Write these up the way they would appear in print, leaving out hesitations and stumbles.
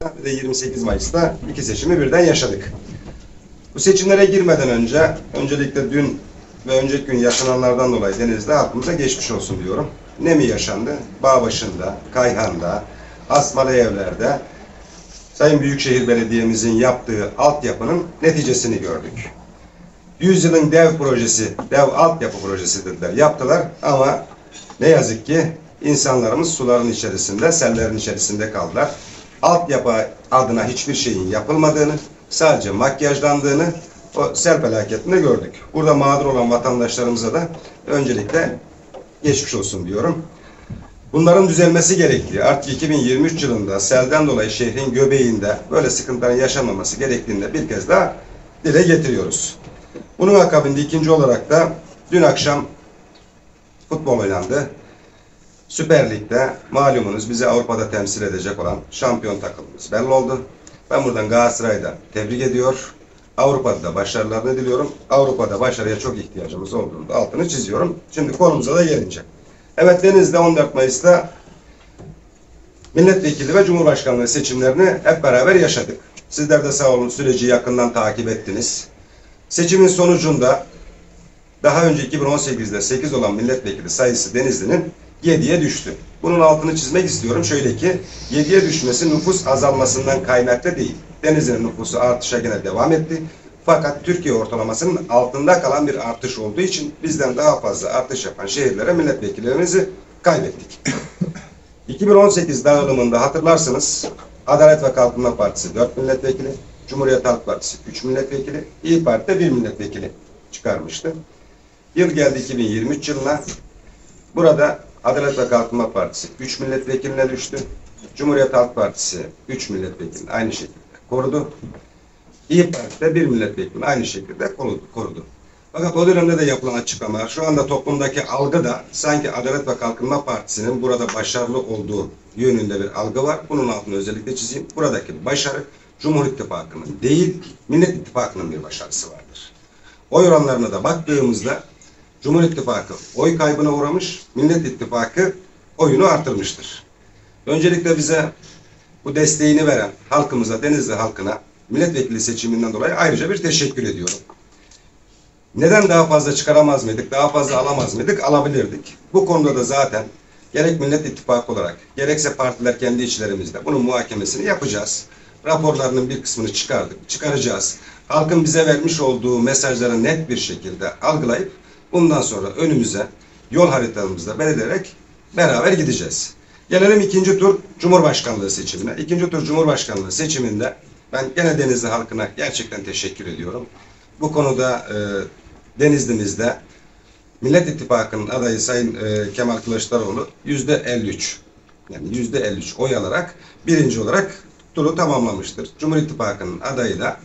Bir de 28 Mayıs'ta iki seçimi birden yaşadık. Bu seçimlere girmeden önce öncelikle dün ve önceki gün yaşananlardan dolayı Denizli'de halkımıza geçmiş olsun diyorum. Ne mi yaşandı? Bağbaşı'nda, Kayhan'da, Asmalı Evler'de Sayın Büyükşehir Belediye'mizin yaptığı altyapının neticesini gördük. Yüzyılın dev projesi, dev altyapı projesi dediler, yaptılar ama ne yazık ki insanlarımız suların içerisinde, sellerin içerisinde kaldılar. Altyapı adına hiçbir şeyin yapılmadığını, sadece makyajlandığını o sel felaketinde gördük. Burada mağdur olan vatandaşlarımıza da öncelikle geçmiş olsun diyorum. Bunların düzelmesi gerektiği, artık 2023 yılında selden dolayı şehrin göbeğinde böyle sıkıntıların yaşanmaması gerektiğini bir kez daha dile getiriyoruz. Bunun akabinde ikinci olarak da dün akşam futbol oynandı. Süper Lig'de malumunuz bizi Avrupa'da temsil edecek olan şampiyon takımımız belli oldu. Ben buradan Galatasaray'da tebrik ediyor. Avrupa'da da başarılarını diliyorum. Avrupa'da başarıya çok ihtiyacımız olduğunu da altını çiziyorum. Şimdi konumuza da gelince. Evet, Denizli'de 14 Mayıs'ta milletvekili ve cumhurbaşkanlığı seçimlerini hep beraber yaşadık. Sizler de sağ olun, süreci yakından takip ettiniz. Seçimin sonucunda daha önce 2018'de 8 olan milletvekili sayısı Denizli'nin 7'ye düştü. Bunun altını çizmek istiyorum. Şöyle ki 7'ye düşmesi nüfus azalmasından kaynaklı değil. Denizli'nin nüfusu artışa gene devam etti. Fakat Türkiye ortalamasının altında kalan bir artış olduğu için bizden daha fazla artış yapan şehirlere milletvekillerimizi kaybettik. 2018 dağılımında hatırlarsınız Adalet ve Kalkınma Partisi 4 milletvekili, Cumhuriyet Halk Partisi 3 milletvekili, İYİ Parti de 1 milletvekili çıkarmıştı. Yıl geldi 2023 yılına. Burada Adalet ve Kalkınma Partisi 3 milletvekiline düştü. Cumhuriyet Halk Partisi 3 milletvekilini aynı şekilde korudu. İYİ Parti de 1 milletvekilini aynı şekilde korudu. Fakat o dönemde de yapılan açıklamalar, şu anda toplumdaki algı da sanki Adalet ve Kalkınma Partisi'nin burada başarılı olduğu yönünde bir algı var. Bunun altını özellikle çizeyim. Buradaki başarı Cumhur İttifakı'nın değil, Millet İttifakı'nın bir başarısı vardır. Oy oranlarına da baktığımızda Cumhur İttifakı oy kaybına uğramış, Millet İttifakı oyunu artırmıştır. Öncelikle bize bu desteğini veren halkımıza, Denizli halkına milletvekili seçiminden dolayı ayrıca bir teşekkür ediyorum. Neden daha fazla çıkaramaz mıydık, daha fazla alamaz mıydık? Alabilirdik. Bu konuda da zaten gerek Millet İttifakı olarak, gerekse partiler kendi içlerimizde bunun muhakemesini yapacağız. Raporlarının bir kısmını çıkaracağız. Halkın bize vermiş olduğu mesajları net bir şekilde algılayıp bundan sonra önümüze yol haritamızda belirleyerek beraber gideceğiz. Gelelim ikinci tur Cumhurbaşkanlığı seçimine. İkinci tur Cumhurbaşkanlığı seçiminde ben gene Denizli halkına gerçekten teşekkür ediyorum. Bu konuda Denizli'mizde Millet İttifakı'nın adayı Sayın Kemal Kılıçdaroğlu %53, yani %53 oy alarak birinci olarak turu tamamlamıştır. Cumhur İttifakı'nın adayı da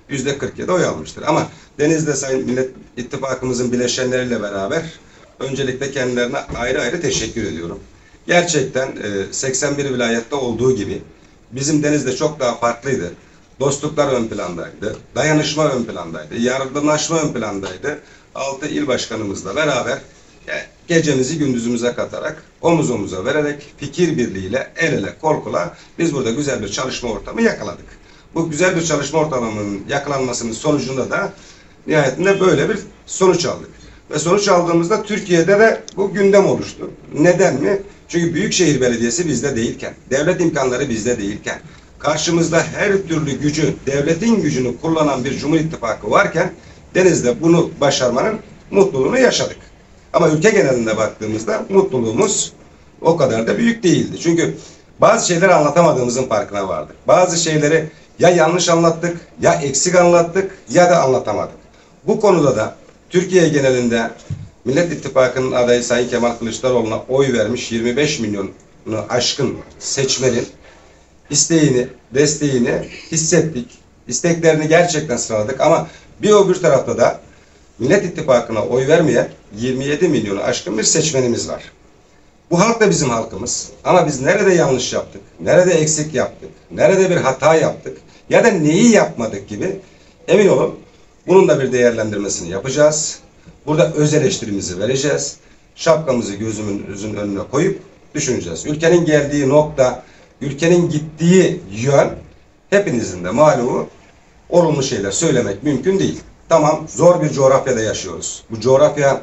%47 oy almıştır. Ama Denizli'de Sayın Millet İttifakımızın bileşenleriyle beraber öncelikle kendilerine ayrı ayrı teşekkür ediyorum. Gerçekten 81 vilayette olduğu gibi bizim Denizli'de çok daha farklıydı. Dostluklar ön plandaydı, dayanışma ön plandaydı, yardımlaşma ön plandaydı. 6 il başkanımızla beraber gecemizi gündüzümüze katarak, omuz omuza vererek, fikir birliğiyle, el ele, kol kola biz burada güzel bir çalışma ortamı yakaladık. Bu güzel bir çalışma ortamının yakalanmasının sonucunda da nihayetinde böyle bir sonuç aldık. Ve sonuç aldığımızda Türkiye'de de bu gündem oluştu. Neden mi? Çünkü Büyükşehir Belediyesi bizde değilken, devlet imkanları bizde değilken, karşımızda her türlü gücü, devletin gücünü kullanan bir Cumhur İttifakı varken Denizli'de bunu başarmanın mutluluğunu yaşadık. Ama ülke genelinde baktığımızda mutluluğumuz o kadar da büyük değildi. Çünkü bazı şeyleri anlatamadığımızın farkına vardık. Bazı şeyleri ya yanlış anlattık, ya eksik anlattık, ya da anlatamadık. Bu konuda da Türkiye genelinde Millet İttifakı'nın adayı Sayın Kemal Kılıçdaroğlu'na oy vermiş 25 milyonu aşkın seçmenin isteğini, desteğini hissettik. İsteklerini gerçekten sıraladık ama bir öbür tarafta da Millet İttifakı'na oy vermeyen 27 milyonu aşkın bir seçmenimiz var. Bu halk da bizim halkımız. Ama biz nerede yanlış yaptık, nerede eksik yaptık, nerede bir hata yaptık ya da neyi yapmadık gibi emin olun bunun da bir değerlendirmesini yapacağız. Burada öz eleştirimizi vereceğiz. Şapkamızı gözümüzün önüne koyup düşüneceğiz. Ülkenin geldiği nokta, ülkenin gittiği yön hepinizin de malumu olumlu şeyler söylemek mümkün değil. Tamam, zor bir coğrafyada yaşıyoruz. Bu coğrafya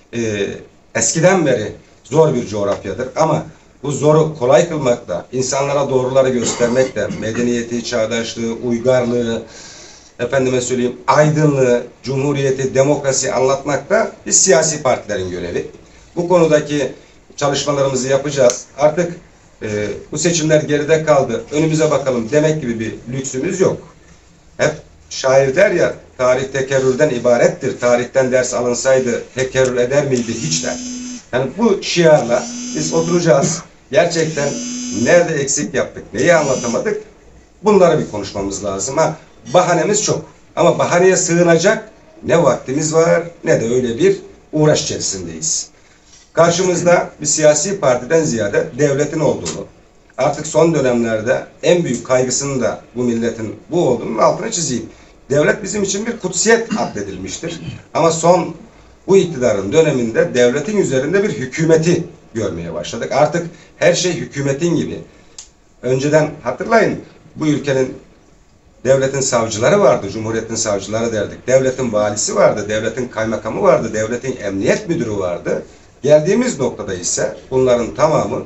eskiden beri zor bir coğrafyadır ama bu zoru kolay kılmakla, insanlara doğruları göstermekle, medeniyeti, çağdaşlığı, uygarlığı, efendime söyleyeyim, aydınlığı, cumhuriyeti, demokrasi anlatmakta biz siyasi partilerin görevi. Bu konudaki çalışmalarımızı yapacağız. Artık bu seçimler geride kaldı, önümüze bakalım demek gibi bir lüksümüz yok. Hep şair der ya, tarih tekerrürden ibarettir. Tarihten ders alınsaydı tekerrür eder miydi hiç der. Yani bu şiarla biz oturacağız. Gerçekten nerede eksik yaptık, neyi anlatamadık, bunları bir konuşmamız lazım. Bahanemiz çok. Ama bahaneye sığınacak ne vaktimiz var ne de öyle bir uğraş içerisindeyiz. Karşımızda bir siyasi partiden ziyade devletin olduğunu, artık son dönemlerde en büyük kaygısının da bu milletin bu olduğunun altını çizeyim. Devlet bizim için bir kutsiyet addedilmiştir. Ama son bu iktidarın döneminde devletin üzerinde bir hükümeti görmeye başladık. Artık her şey hükümetin gibi. Önceden hatırlayın, bu ülkenin devletin savcıları vardı, cumhuriyetin savcıları derdik. Devletin valisi vardı, devletin kaymakamı vardı, devletin emniyet müdürü vardı. Geldiğimiz noktada ise bunların tamamı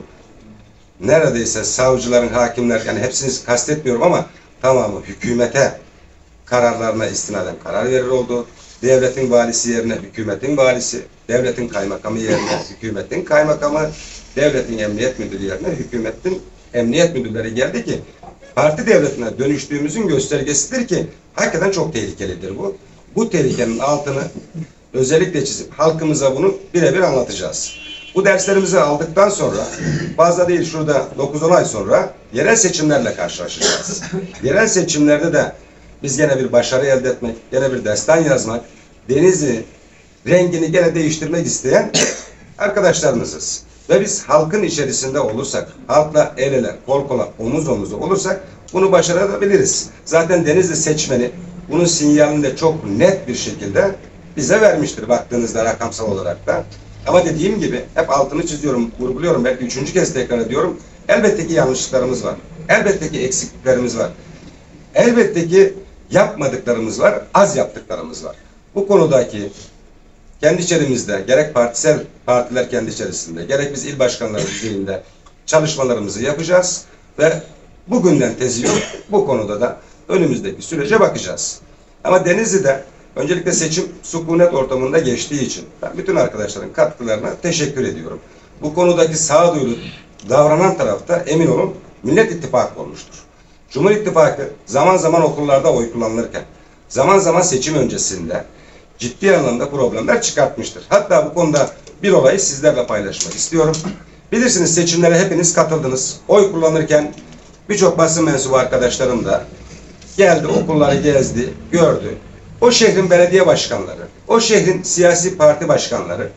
neredeyse savcıların, hakimler, yani hepsini kastetmiyorum ama tamamı hükümete kararlarına istinaden karar verir oldu. Devletin valisi yerine hükümetin valisi, devletin kaymakamı yerine hükümetin kaymakamı, devletin emniyet müdürü yerine hükümetin emniyet müdürleri geldi ki parti devletine dönüştüğümüzün göstergesidir ki hakikaten çok tehlikelidir bu. Bu tehlikenin altını özellikle çizip halkımıza bunu birebir anlatacağız. Bu derslerimizi aldıktan sonra fazla değil şurada 9-10 ay sonra yerel seçimlerle karşılaşacağız. Yerel seçimlerde de biz gene bir başarı elde etmek, gene bir destan yazmak, Denizli rengini gene değiştirmek isteyen arkadaşlarımızız. Ve biz halkın içerisinde olursak, halkla el ele, kol kola, omuz omuza olursak bunu başarabiliriz. Zaten Denizli seçmeni bunun sinyalini de çok net bir şekilde bize vermiştir baktığınızda rakamsal olarak da. Ama dediğim gibi hep altını çiziyorum, vurguluyorum, belki 3. kez tekrar ediyorum. Elbette ki yanlışlıklarımız var. Elbette ki eksikliklerimiz var. Elbette ki yapmadıklarımız var, az yaptıklarımız var. Bu konudaki kendi içerimizde, gerek partisel partiler kendi içerisinde, gerek biz il başkanları düzeyinde çalışmalarımızı yapacağız ve bugünden tezi yok, bu konuda da önümüzdeki sürece bakacağız. Ama Denizli'de öncelikle seçim sükunet ortamında geçtiği için ben bütün arkadaşların katkılarına teşekkür ediyorum. Bu konudaki sağduyulu davranan tarafta emin olun Millet İttifakı olmuştur. Cumhur İttifakı zaman zaman okullarda oy kullanılırken, zaman zaman seçim öncesinde ciddi anlamda problemler çıkartmıştır. Hatta bu konuda bir olayı sizlerle paylaşmak istiyorum. Bilirsiniz seçimlere hepiniz katıldınız. Oy kullanırken birçok basın mensubu arkadaşlarım da geldi, okulları gezdi, gördü. O şehrin belediye başkanları, o şehrin siyasi parti başkanları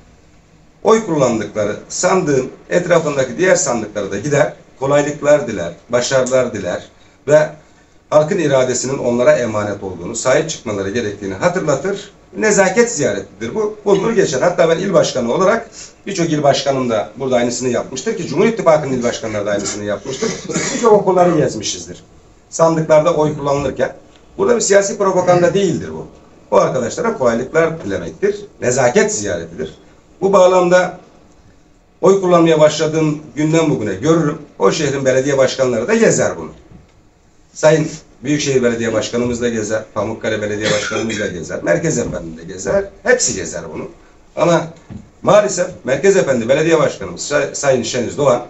oy kullandıkları sandığın etrafındaki diğer sandıklara da gider, kolaylıklar diler, başarılar diler ve halkın iradesinin onlara emanet olduğunu, sahip çıkmaları gerektiğini hatırlatır. Nezaket ziyaretidir bu. Bulunur geçer. Hatta ben il başkanı olarak birçok il başkanım da burada aynısını yapmıştır ki Cumhur İttifakı'nın il başkanları da aynısını yapmıştır. Birçok okulları gezmişizdir. Sandıklarda oy kullanılırken. Burada bir siyasi propaganda değildir bu. O arkadaşlara kolaylıklar dilemektir. Nezaket ziyaretidir. Bu bağlamda oy kullanmaya başladığım günden bugüne görürüm. O şehrin belediye başkanları da gezer bunu. Sayın Büyükşehir Belediye Başkanımız da gezer, Pamukkale Belediye Başkanımız da gezer, Merkez Efendi de gezer, hepsi gezer bunu. Ama maalesef Merkez Efendi Belediye Başkanımız Sayın Şeniz Doğan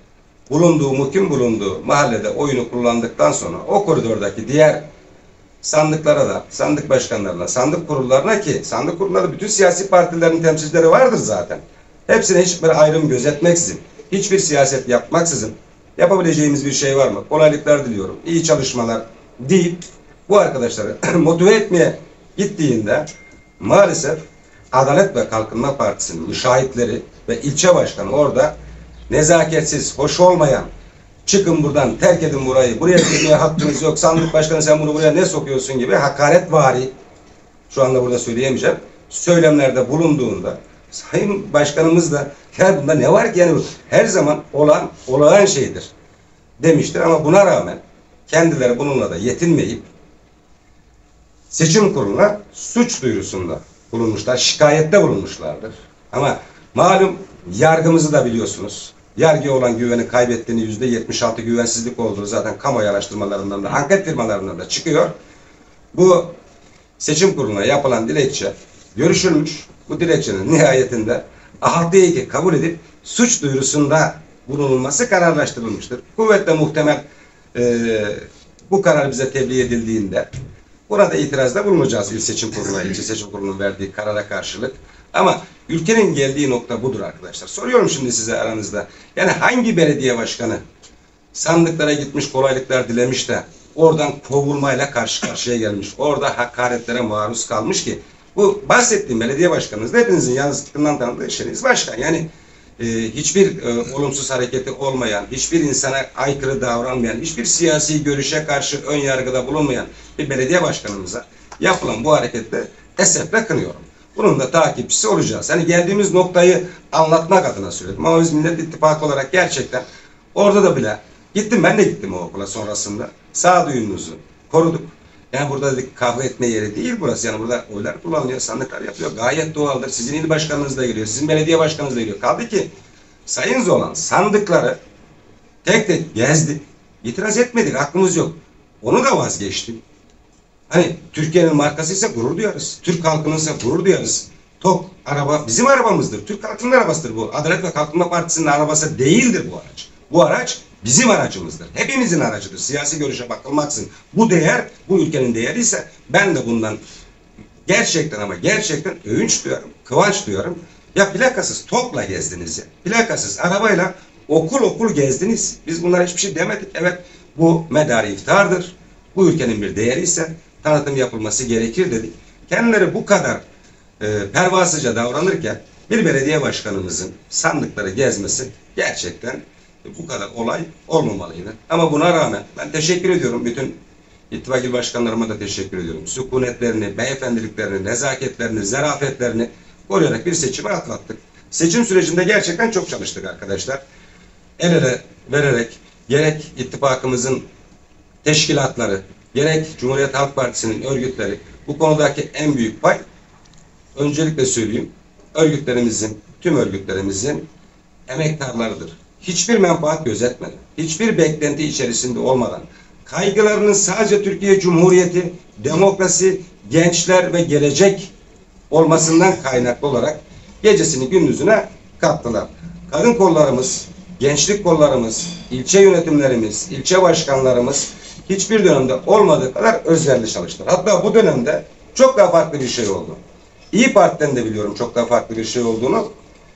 muhkim bulunduğu mahallede oyunu kullandıktan sonra o koridordaki diğer sandıklara da, sandık başkanlarına, sandık kurullarına ki sandık kurulları bütün siyasi partilerin temsilcileri vardır zaten. Hepsine hiçbir ayrım gözetmeksizin, hiçbir siyaset yapmaksızın yapabileceğimiz bir şey var mı? Kolaylıklar diliyorum. İyi çalışmalar deyip bu arkadaşları motive etmeye gittiğinde maalesef Adalet ve Kalkınma Partisi'nin müşahitleri ve ilçe başkanı orada nezaketsiz, hoş olmayan, çıkın buradan, terk edin burayı, buraya girmeye hakkınız yok, sandık başkanı sen bunu buraya ne sokuyorsun gibi hakaretvari, şu anda burada söyleyemeyeceğim, söylemlerde bulunduğunda Sayın Başkanımız da ya bunda ne var ki yani her zaman olağan şeydir demiştir ama buna rağmen kendileri bununla da yetinmeyip seçim kuruluna suç duyurusunda bulunmuşlar, şikayette bulunmuşlardır. Ama malum yargımızı da biliyorsunuz. Yargıya olan güveni kaybettiğini, %76 güvensizlik olduğu zaten kamuoyu araştırmalarından da, anket firmalarından da çıkıyor. Bu seçim kuruluna yapılan dilekçe görüşülmüş. Bu dilekçenin nihayetinde 6'ya 2 kabul edip suç duyurusunda bulunulması kararlaştırılmıştır. Kuvvetle muhtemel bu karar bize tebliğ edildiğinde burada itirazda bulunacağız il seçim kuruluna, ilçe seçim kurulunun verdiği karara karşılık. Ama ülkenin geldiği nokta budur arkadaşlar. Soruyorum şimdi size aranızda. Yani hangi belediye başkanı sandıklara gitmiş, kolaylıklar dilemiş de oradan kovulmayla karşı karşıya gelmiş. Orada hakaretlere maruz kalmış ki bu bahsettiğim belediye başkanınız da hepinizin yazdıklarından tanıdığı Şeniz Başkan. Yani hiçbir olumsuz hareketi olmayan, hiçbir insana aykırı davranmayan, hiçbir siyasi görüşe karşı ön yargıda bulunmayan bir belediye başkanımıza yapılan bu harekette esefle kınıyorum. Bunun da takipçisi olacağız. Hani geldiğimiz noktayı anlatmak adına söyledim. Ama biz Millet İttifakı olarak gerçekten orada da bile gittim, ben de gittim o okula sonrasında. Sağduyumuzu koruduk. Yani burada dedik kahve etme yeri değil burası. Yani burada oylar kullanılıyor, sandıklar yapıyor. Gayet doğaldır. Sizin il başkanınız da geliyor, sizin belediye başkanınız da geliyor. Kaldı ki Sayın Zolan sandıkları tek tek gezdik. İtiraz etmedik, aklımız yok. Onu da vazgeçtim. Hani Türkiye'nin markasıysa gurur duyarız. Türk halkınınsa gurur duyarız. TOK araba bizim arabamızdır. Türk halkının arabasıdır bu. Adalet ve Kalkınma Partisi'nin arabası değildir bu araç. Bu araç bizim aracımızdır. Hepimizin aracıdır. Siyasi görüşe bakılmaksızın. Bu değer, bu ülkenin değeri ise ben de bundan gerçekten ama gerçekten övünç duyarım, kıvanç duyarım. Ya plakasız TOK'la gezdiniz ya. Plakasız arabayla okul okul gezdiniz. Biz bunlara hiçbir şey demedik. Evet bu medar iftihardır. Bu ülkenin bir değeri ise tanıtım yapılması gerekir dedik. Kendileri bu kadar pervasızca davranırken bir belediye başkanımızın sandıkları gezmesi gerçekten bu kadar olay olmamalıydı. Ama buna rağmen ben teşekkür ediyorum. Bütün ittifak il başkanlarıma da teşekkür ediyorum. Sükunetlerini, beyefendiliklerini, nezaketlerini, zarafetlerini koruyarak bir seçimi atlattık. Seçim sürecinde gerçekten çok çalıştık arkadaşlar. El ele vererek gerek ittifakımızın teşkilatları, gerek Cumhuriyet Halk Partisi'nin örgütleri bu konudaki en büyük pay, öncelikle söyleyeyim, örgütlerimizin, tüm örgütlerimizin emektarlarıdır. Hiçbir menfaat gözetmeden, hiçbir beklenti içerisinde olmadan, kaygılarının sadece Türkiye Cumhuriyeti, demokrasi, gençler ve gelecek olmasından kaynaklı olarak gecesini gündüzüne kattılar. Kadın kollarımız, gençlik kollarımız, ilçe yönetimlerimiz, ilçe başkanlarımız hiçbir dönemde olmadığı kadar özverili çalıştılar. Hatta bu dönemde çok daha farklı bir şey oldu. İYİ Parti'den de biliyorum çok daha farklı bir şey olduğunu.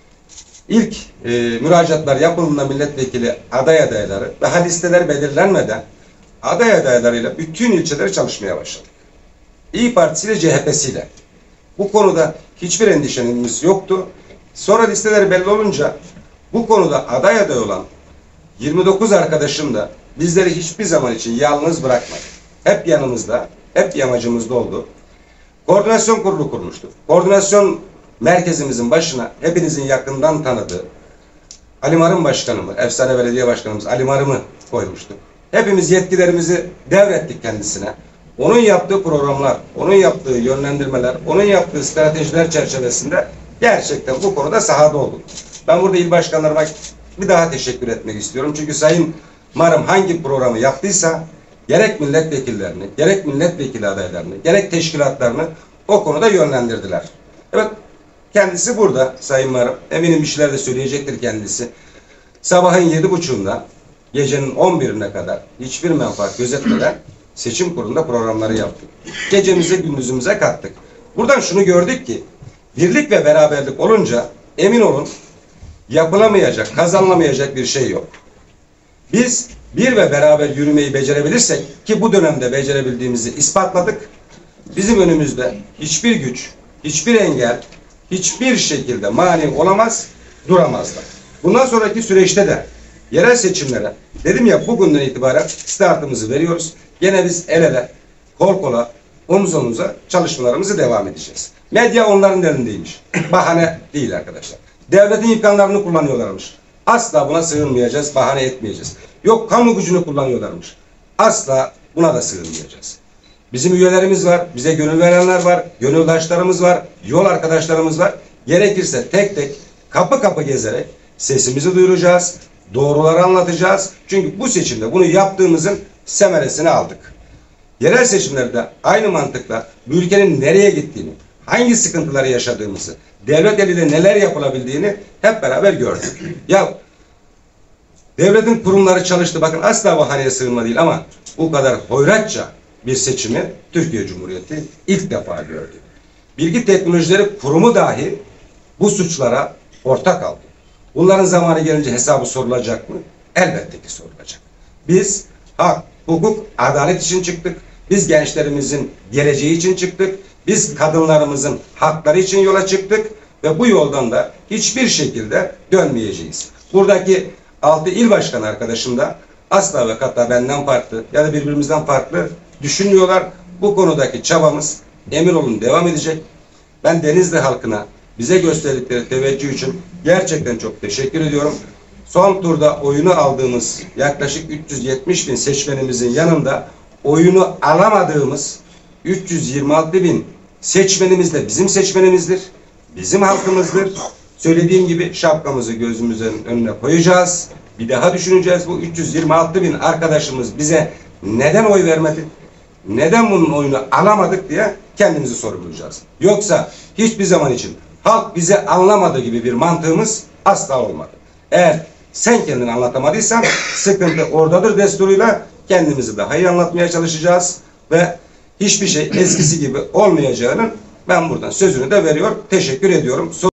İlk müracaatlar yapıldığında milletvekili aday adayları, daha listeler belirlenmeden aday adaylarıyla bütün ilçeleri çalışmaya başladık. İYİ Partisi ile CHP'siyle. Bu konuda hiçbir endişemiz yoktu. Sonra listeler belli olunca bu konuda aday olan 29 arkadaşım da bizleri hiçbir zaman için yalnız bırakmadı. Hep yanımızda, hep yamacımızda oldu. Koordinasyon kurulu kurmuştuk. Koordinasyon merkezimizin başına hepinizin yakından tanıdığı Ali Marım Başkanımı, efsane belediye başkanımız Ali Marım'ı koymuştuk. Hepimiz yetkilerimizi devrettik kendisine. Onun yaptığı programlar, onun yaptığı yönlendirmeler, onun yaptığı stratejiler çerçevesinde gerçekten bu konuda sahada olduk. Ben burada il başkanlarıma bir daha teşekkür etmek istiyorum. Çünkü Sayın Marım hangi programı yaptıysa gerek milletvekillerini, gerek milletvekili adaylarını, gerek teşkilatlarını o konuda yönlendirdiler. Evet, kendisi burada Sayın Marım. Eminim bir şeyler de söyleyecektir kendisi. Sabahın 7.30'unda gecenin 11'ine kadar hiçbir menfaat gözetmeden seçim kurulunda programları yaptık. Gecemize gündüzümüze kattık. Buradan şunu gördük ki birlik ve beraberlik olunca emin olun yapılamayacak, kazanılamayacak bir şey yok. Biz bir ve beraber yürümeyi becerebilirsek ki bu dönemde becerebildiğimizi ispatladık. Bizim önümüzde hiçbir güç, hiçbir engel, hiçbir şekilde mani olamaz, duramazlar. Bundan sonraki süreçte de yerel seçimlere dedim ya bugünden itibaren startımızı veriyoruz. Gene biz el ele, kol kola, omuz omuza çalışmalarımızı devam edeceğiz. Medya onların elindeymiş. Bahane değil arkadaşlar. Devletin imkanlarını kullanıyorlarmış. Asla buna sığınmayacağız, bahane etmeyeceğiz. Yok kamu gücünü kullanıyorlarmış. asla buna da sığınmayacağız. Bizim üyelerimiz var, bize gönül verenler var, gönüldaşlarımız var, yol arkadaşlarımız var. Gerekirse tek tek kapı kapı gezerek sesimizi duyuracağız, doğruları anlatacağız. Çünkü bu seçimde bunu yaptığımızın semeresini aldık. Yerel seçimlerde aynı mantıkla bu ülkenin nereye gittiğini, hangi sıkıntıları yaşadığımızı, devlet eliyle neler yapılabildiğini hep beraber gördük. Ya devletin kurumları çalıştı. Bakın asla bahaneye sığınma değil ama bu kadar hoyratça bir seçimi Türkiye Cumhuriyeti ilk defa gördü. Bilgi Teknolojileri Kurumu dahi bu suçlara ortak aldı. Bunların zamanı gelince hesabı sorulacak mı? Elbette ki sorulacak. Biz hak, hukuk, adalet için çıktık. Biz gençlerimizin geleceği için çıktık. Biz kadınlarımızın hakları için yola çıktık ve bu yoldan da hiçbir şekilde dönmeyeceğiz. Buradaki 6 il başkanı arkadaşım da asla ve kata benden farklı ya da birbirimizden farklı düşünmüyorlar. Bu konudaki çabamız emin olun devam edecek. Ben Denizli halkına bize gösterdikleri teveccüh için gerçekten çok teşekkür ediyorum. Son turda oyunu aldığımız yaklaşık 370 bin seçmenimizin yanında oyunu alamadığımız 326 bin seçmenimiz de bizim seçmenimizdir. Bizim halkımızdır. Söylediğim gibi şapkamızı gözümüzün önüne koyacağız. Bir daha düşüneceğiz. Bu 326 bin arkadaşımız bize neden oy vermedi? Neden bunun oyunu alamadık diye kendimizi sorgulayacağız. Yoksa hiçbir zaman için halk bize anlamadığı gibi bir mantığımız asla olmadı. Eğer sen kendini anlatamadıysan sıkıntı oradadır desturuyla kendimizi daha iyi anlatmaya çalışacağız ve hiçbir şey eskisi gibi olmayacağının ben buradan sözünü de veriyor. Teşekkür ediyorum.